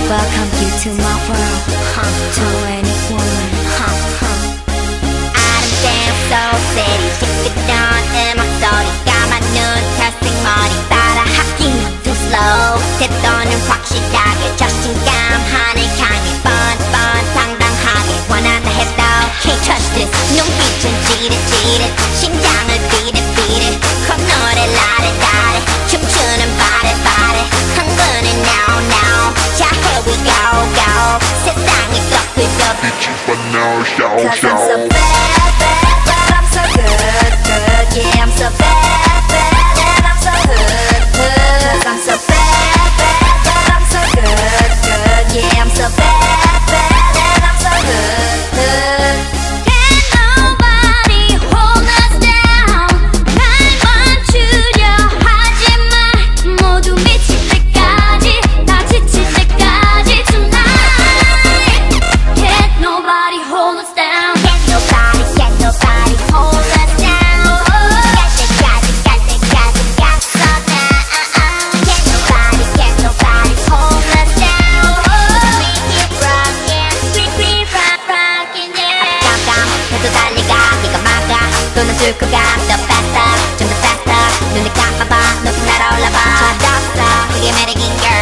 Welcome you to my world, to anyone. 아름다운 소울들이 짙은 음악소리가 많은 탈색머리 따라 하긴 too slow 때또는 확실하게 자신감 하늘 향해 뻔뻔 당당하게 원한다 해도 can't touch this 눈빛은 찌릿찌릿 심장을 비릿비릿 콧노래 라레라레 춤추는 바레바레 흥분은 no no 자 here we go go 세상이 꺾이고 But now show Cause I'm so bad, bad, but I'm so good, good. Yeah, I'm so bad, bad, and I'm so hood, hood. Cause I'm so bad, bad, but I'm so good, good. Yeah, I'm so bad, bad, and I'm so hood, hood. Can't nobody hold us down 날 멈추려 하지마 모두 미칠 때까지 다 지칠 때까지 tonight Can't nobody hold us down Can't nobody hold us down 갈 때까지 갔어 나 Can't nobody hold us down We keep rocking, we keep rocking, yeah 깜깜해도 달려가 네가 막아 또는 줄 거가 더 faster 좀 더 faster 눈을 감아봐 높이 날아올라봐 저 덥어 그게 매력인 girl